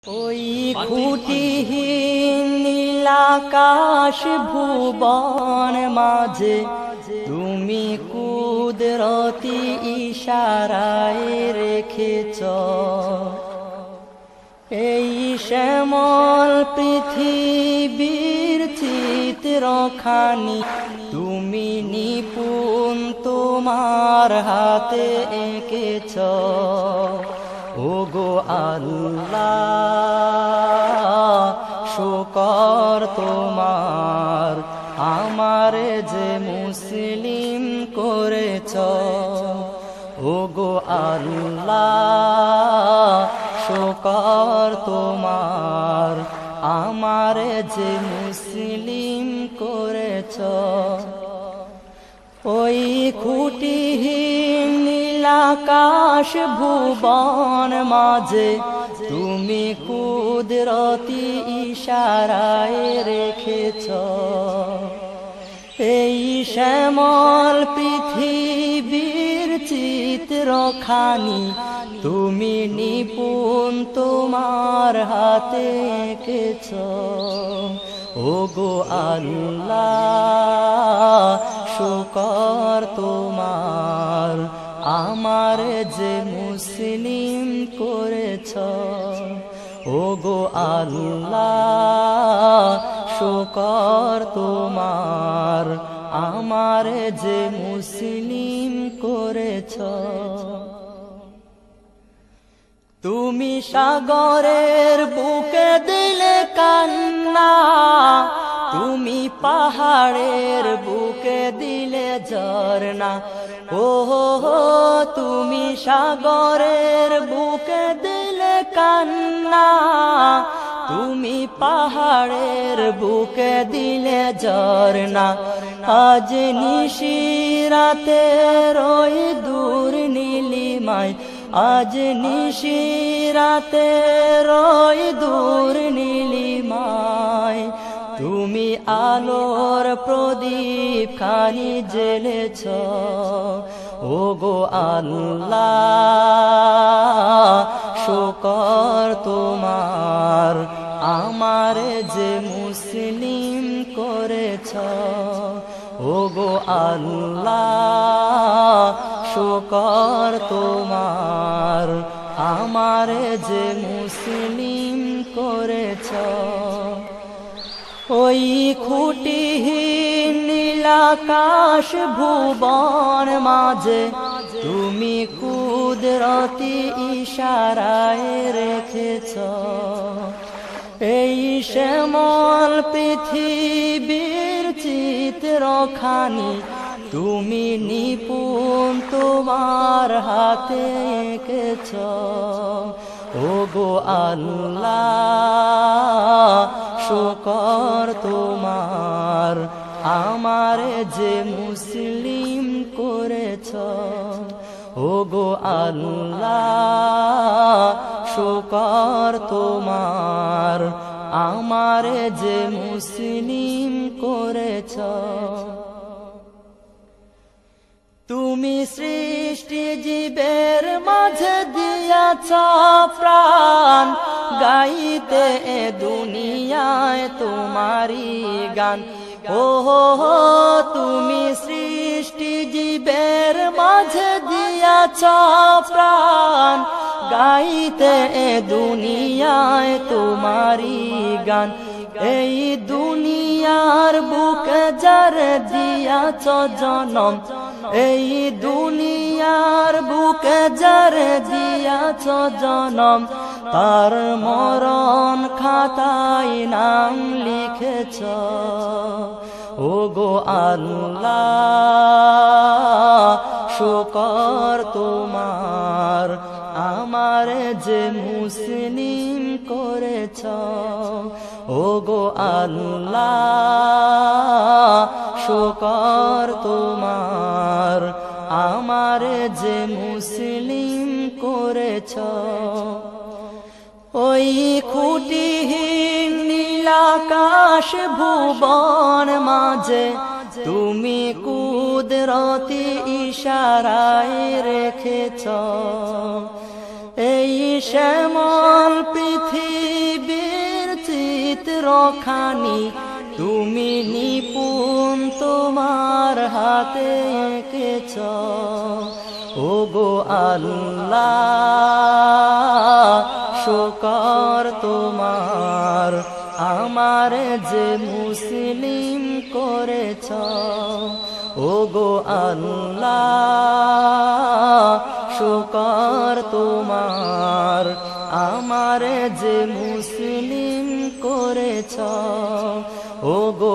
ওই খুঁটিহীন নীলাকাশ ভুবন মাঝে তুমি কুদরতি ইশারায় রেখেছ এই শ্যামল পৃথিবীর চিত্রখানি তুমি নিপুণ তোমার হাতে এঁকেছ। ওগো আল্লাহ শুকর তোমার আমারে যে মুসলিম করেছ। ওগো আল্লাহ শুকর তোমার আমারে যে মুসলিম করেছ। ওই খুঁটিহীন নীলাকাশ ভুবন মাঝে তুমি কুদরতি ইশারায় রেখেছ এই শ্যামল পৃথিবীর চিত্রখানি তুমি নিপুণ তোমার হাতে এঁকেছ। ওগো আল্লাহ শুকর তোমার আমার যে মুসলিম করেছ। ওগো আল্লাহ শুকর তোমার আমার যে মুসলিম করেছ। তুমি সাগরের বুকে দিলে কান্না তুমি পাহাড়ের বুকে দিলে ঝরনা। ওহো তুমি সাগরের বুকে দিলে কান্না তুমি পাহাড়ের বুকে দিলে ঝরনা। আজ নিশিরাতে ওই দূর নীলিমায় আজ নিশিরাতে ওই দূর নীলিমায় তুমি আলোর প্রদীপ খানি জ্বেলেছ। ওগো আল্লাহ শুকর তোমার আমার যে মুসলিম করেছ। ওগো আল্লাহ শুকর তোমার আমার যে মুসলিম করেছ। ওই খুঁটিহীন নীলাকাশ ভুবন মাঝে তুমি কুদরতি ইশারায় রেখেছ এই শ্যামল পৃথিবীর চিত্রখানি তুমি নিপুণ তোমার হাতে এঁকেছ। ওগো আল্লাহ শুকর তোমার আমার যে মুসলিম করেছ। ওগো আল্লাহ শুকর তোমার আমার যে মুসলিম করেছ। তুমি সৃষ্টি জীবের মাঝে দিয়াছ প্রাণ গাইতে এ দুনিয়ায় তোমারি গান। ওহো তুমি সৃষ্টি জীবের মাঝে দিয়াছ প্রাণ গাইতে এ দুনিয়ায় তোমারি গান। এই দুনিয়ার বুকে যার দিয়াছ জনম এই দুনিয়ার বুকে যার দিয়াছ জনম তার মরণ খাতায় নাম লিখেছ। ওগো আল্লাহ শুকর তোমার আমার যে মুসলিম করেছ। ওগো আল্লাহ শুকর তোমার আমার যে মুসলিম করেছ। ওই খুঁটিহীন নীলাকাশ ভুবন মাঝে তুমি কুদরতি ইশারায় রেখেছ। এই শ্যামল পৃথিবীর চিত্রখানি তুমি নিপুণ তোমার হাতে এঁকেছ। ওগো আল্লাহ শুকর তোমার, আমার যে মুসলিম করেছ। ওগো আল্লাহ শুকর তোমার, আমার যে মুসলিম করেছ। ওগো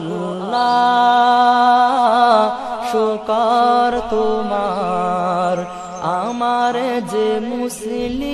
আল্লাহ শুকর তোমার, আমার যে মুসলিম